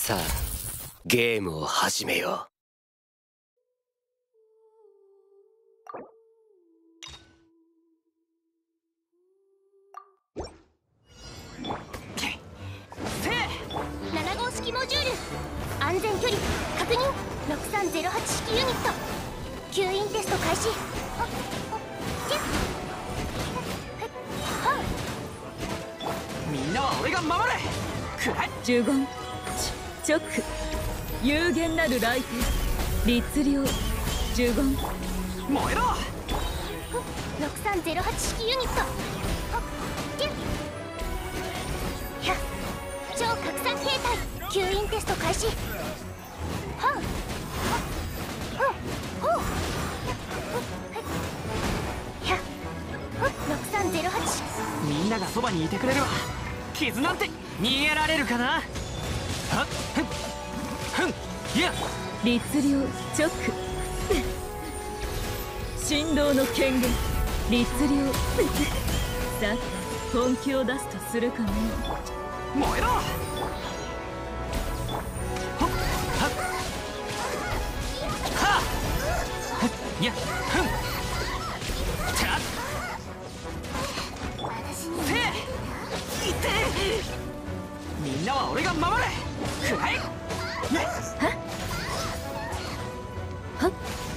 さあゲームを始めよう。 7号式モジュール安全距離確認。6308式ユニット吸引テスト開始。 みんなは俺が守れ。くらい呪言直有限なる雷霆律令呪言燃えろ。 6308式ユニット超拡散形態吸引テスト開始。6308 みんながそばにいてくれれば傷なんて逃げられるかな。はっふんふんいや律令直振動の権限律令さて本気を出すとするかね。 燃えろ。はっはっはっいやふんたっせいてみんなは俺が守れ。くらいはっ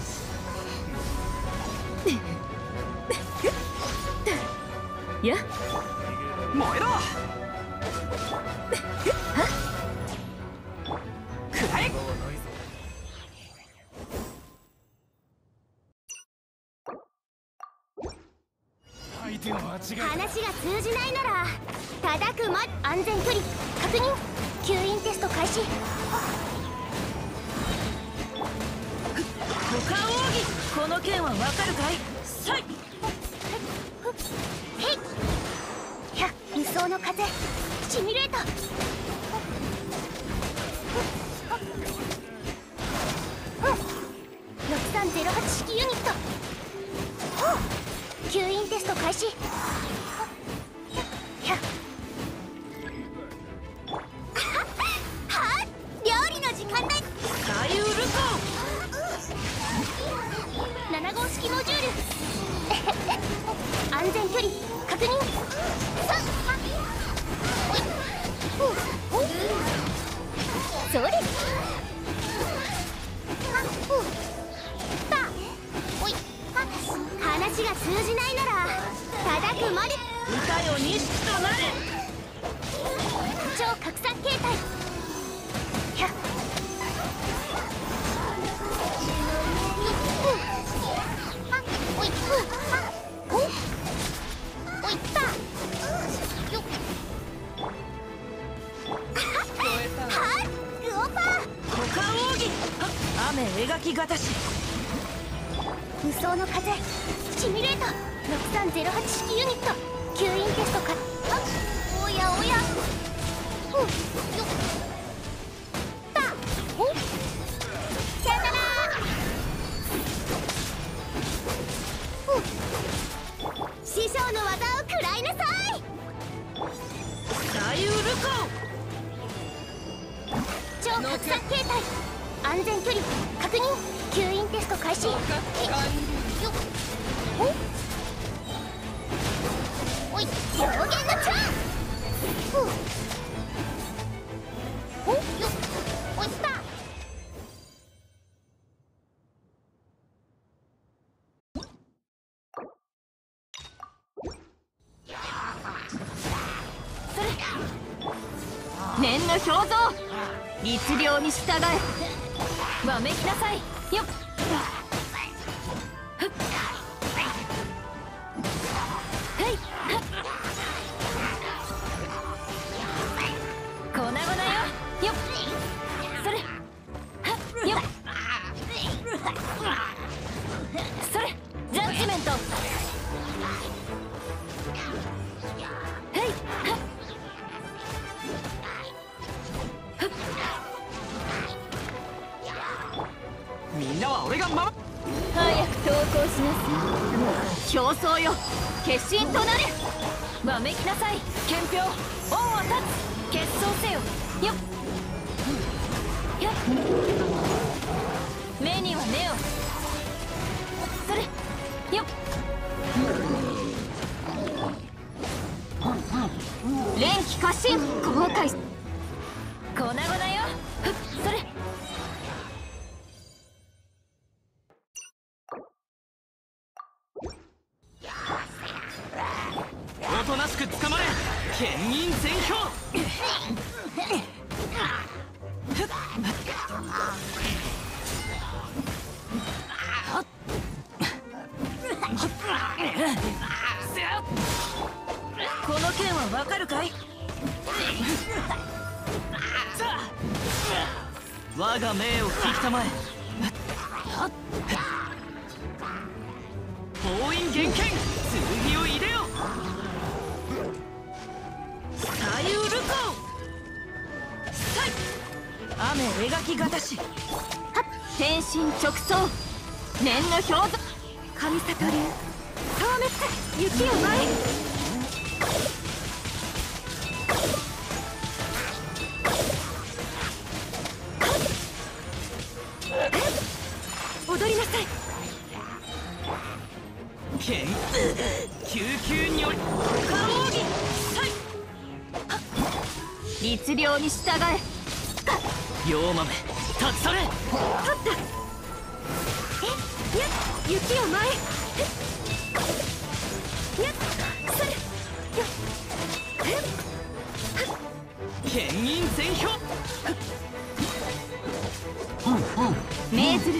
や燃えろ。くらえ。 話が通じないなら叩くま。安全距離確認。吸引テスト開始。 股間奥義この件はわかるかい。さいへい輸送の風シミュレート6308式ユニット吸引テスト開始。料理の時間だ。 大ウル 7号式モジュール安全距離確認。そうです。話が通じないなら叩くまで。 歌よ錦となれ。 超拡散形態雨描きがたし無双の風シミュレート6308式ユニット吸引テストか。おやおやさよなら。師匠の技を食らいなさい。 大ウル超拡散形態安全距離確認。吸引テスト開始。おい表現のチャンおいった念の表像律令に従え。わめきなさいよっ。粉々よよっ。それよっ。それジャッジメント。 みんなは俺が守る。 早く投降しなさい。競争よ決心となれ。わめきなさい憲兵恩を断つ決闘せよよっ。 気過信後悔粉々よそれおとなしく捕まれ剣銀全氷この剣はわかるかい？ 我が命を聞きたまえ封印厳剣剣を入れよ左右ルコ雨描きがたし天心直送念の表像神里流消滅雪を舞い踊りなさい剣救急により律令に従え妖豆立ち去れ雪を舞い剣銀全氷命ずる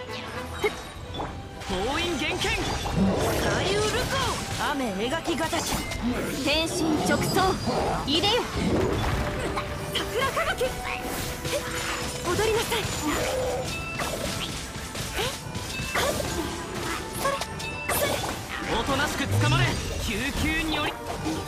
封印厳剣左右ルコ雨描きがたし天心直送入れよ桜輝き踊りなさいおとなしく捕まれ救急により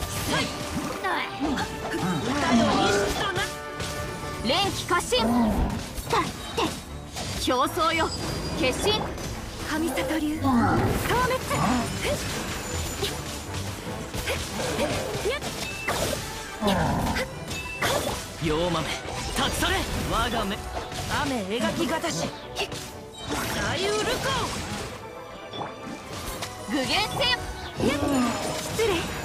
連気過信だって競争よ決心神里流消滅妖豆立ち去れ我が目雨描きがたし左右ルコ具現性失礼